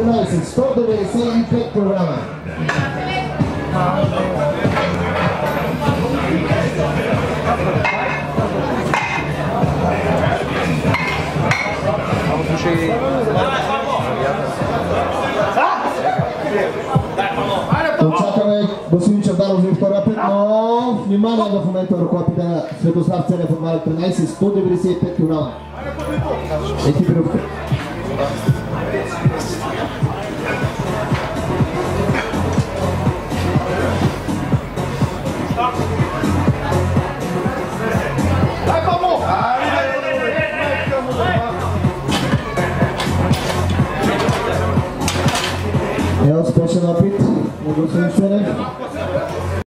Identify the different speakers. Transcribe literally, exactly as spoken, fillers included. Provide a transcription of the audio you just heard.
Speaker 1: тринайсет, сто деветдесет и пет килограма. Очакваме господин Чавдаров за втория път, но внимание в момента върху опита на Светослав Ценев от Валек тринайсет, сто деветдесет и пет килограма. Екипировка.